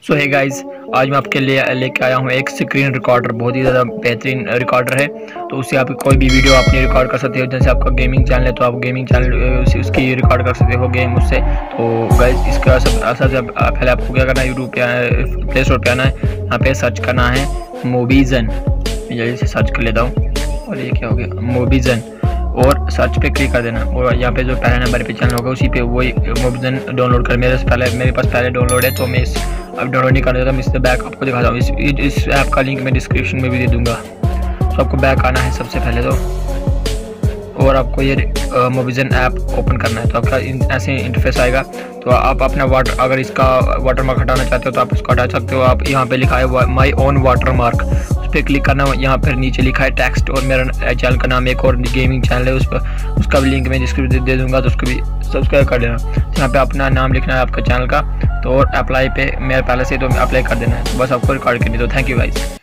सो है गाइस, आज मैं आपके लिए लेके आया हूँ एक स्क्रीन रिकॉर्डर। बहुत ही ज़्यादा बेहतरीन रिकॉर्डर है। तो उससे आप कोई भी वीडियो अपनी रिकॉर्ड कर सकते हो। जैसे आपका गेमिंग चैनल है तो आप गेमिंग चैनल उसकी रिकॉर्ड कर सकते हो गेम उससे। तो गाइस इसका सब पहले आपको क्या करना है, यूट्यूब पे प्ले स्टोर पे आना है। यहाँ पे सर्च करना है मोबिजन। जल्दी से सर्च कर लेता हूँ। और ये क्या हो गया, मोबिजन, और सर्च पे क्लिक कर देना। और यहाँ पे जो पहले नंबर पे चैनल होगा उसी पे वही मोबिजन डाउनलोड कर। मेरे पास पहले डाउनलोड है, तो मैं इस अब डाउनलोड नहीं कर देता। मैं इससे बैक आपको दिखाता हूँ। इस ऐप का लिंक मैं डिस्क्रिप्शन में भी दे दूँगा। तो आपको बैक आना है सबसे पहले तो, और आपको ये मोबिजन ऐप ओपन करना है। तो आपका ऐसे इंटरफेस आएगा। तो आप अपना अगर इसका वाटर मार्क हटाना चाहते हो तो आप इसको हटा सकते हो। आप यहाँ पे लिखा है माई ओन वाटर मार्क, उस पर क्लिक करना। यहाँ पर नीचे लिखा है टेक्स्ट, और मेरा चैनल का नाम एक और गेमिंग चैनल है, उसका भी लिंक मैं डिस्क्रिप्शन दे दूँगा। तो उसको भी सब्सक्राइब कर लेना। तो यहाँ पे अपना नाम लिखना है आपका चैनल का। तो और अप्लाई पे मेरे पहले से तो अप्लाई कर देना है। बस आपको रिकॉर्ड करनी। तो थैंक यू गाइस।